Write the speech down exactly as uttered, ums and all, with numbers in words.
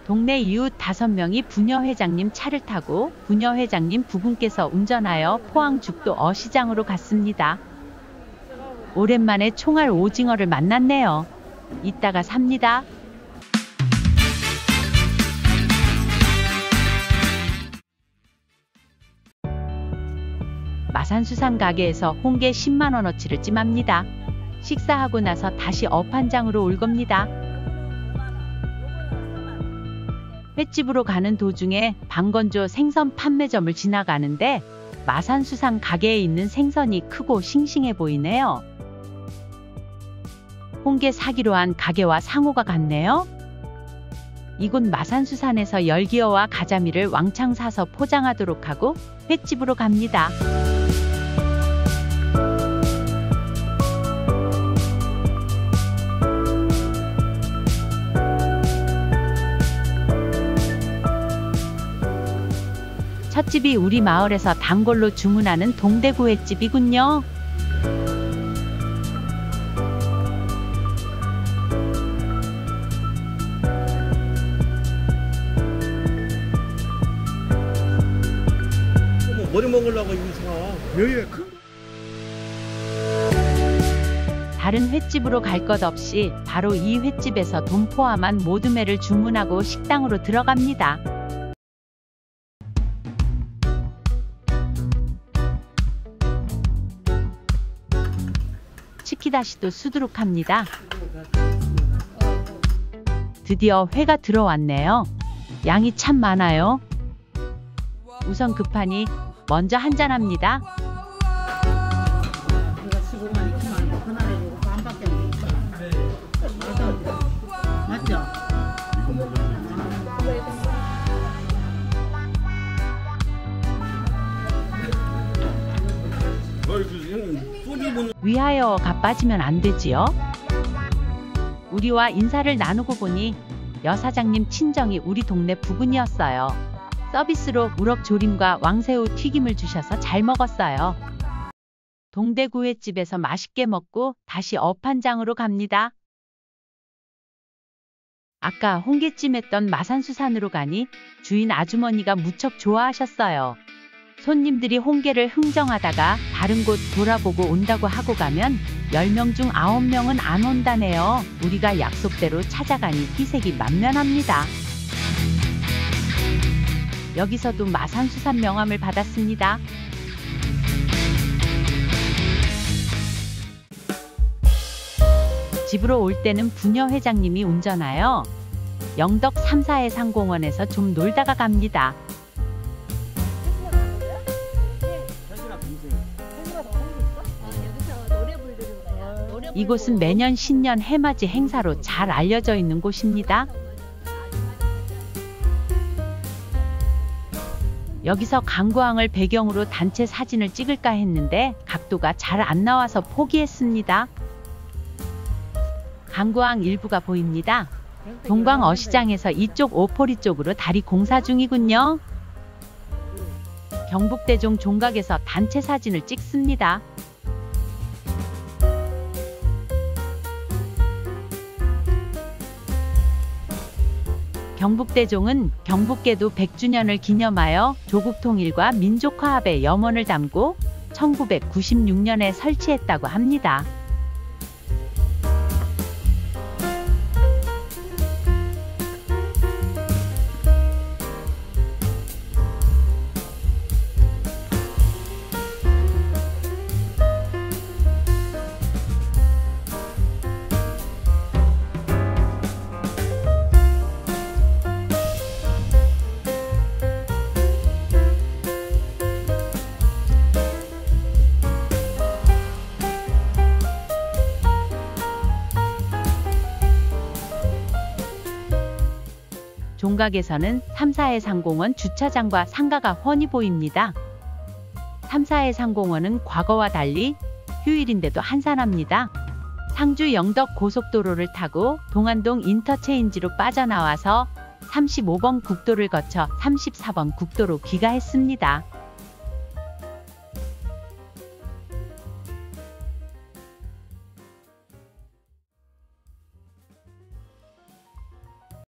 동네 이웃 다섯 명이 부녀 회장님 차를 타고 부녀 회장님 부군께서 운전하여 포항 죽도 어시장으로 갔습니다. 오랜만에 총알 오징어를 만났네요. 이따가 삽니다. 마산수산 가게에서 홍게 십만 원어치를 찜합니다. 식사하고 나서 다시 업한장으로 올 겁니다. 횟집으로 가는 도중에 방건조 생선 판매점을 지나가는데 마산수산 가게에 있는 생선이 크고 싱싱해 보이네요. 홍게 사기로 한 가게와 상호가 같네요. 이곳 마산수산에서 열기어와 가자미를 왕창 사서 포장하도록 하고 횟집으로 갑니다. 첫 집이 우리 마을에서 단골로 주문하는 동대구 횟집이군요. 머리 먹으려고 이거 사. 여기가 큰. 다른 횟집으로 갈 것 없이 바로 이 횟집에서 돈 포함한 모든 회를 주문하고 식당으로 들어갑니다. 치키다시도 수두룩합니다. 드디어 회가 들어왔네요. 양이 참 많아요. 우선 급하니 먼저 한잔합니다. 맞죠? 위하여가 빠지면 안 되지요. 우리와 인사를 나누고 보니 여사장님 친정이 우리 동네 부근이었어요. 서비스로 우럭조림과 왕새우 튀김을 주셔서 잘 먹었어요. 동대구 횟집에서 맛있게 먹고 다시 업한장으로 갑니다. 아까 홍게찜 했던 마산수산으로 가니 주인 아주머니가 무척 좋아하셨어요. 손님들이 홍게를 흥정하다가 다른 곳 돌아보고 온다고 하고 가면 열 명 중 아홉 명은 안 온다네요. 우리가 약속대로 찾아가니 희색이 만면합니다. 여기서도 마산수산 명함을 받았습니다. 집으로 올 때는 부녀 회장님이 운전하여 영덕 삼사해 상공원에서 좀 놀다가 갑니다. 이곳은 매년 신년 해맞이 행사로 잘 알려져 있는 곳입니다. 여기서 강구항을 배경으로 단체 사진을 찍을까 했는데 각도가 잘 안 나와서 포기했습니다. 강구항 일부가 보입니다. 동광 어시장에서 이쪽 오포리 쪽으로 다리 공사 중이군요. 경북대종 종각에서 단체 사진을 찍습니다. 경북대종은 경북계도 백 주년을 기념하여 조국통일과 민족화합의 염원을 담고 천구백구십육 년에 설치했다고 합니다. 종각에서는 삼사해 상공원 주차장과 상가가 훤히 보입니다. 삼사해 상공원은 과거와 달리 휴일인데도 한산합니다. 상주 영덕 고속도로를 타고 동안동 인터체인지로 빠져나와서 삼십오 번 국도를 거쳐 삼십사 번 국도로 귀가했습니다.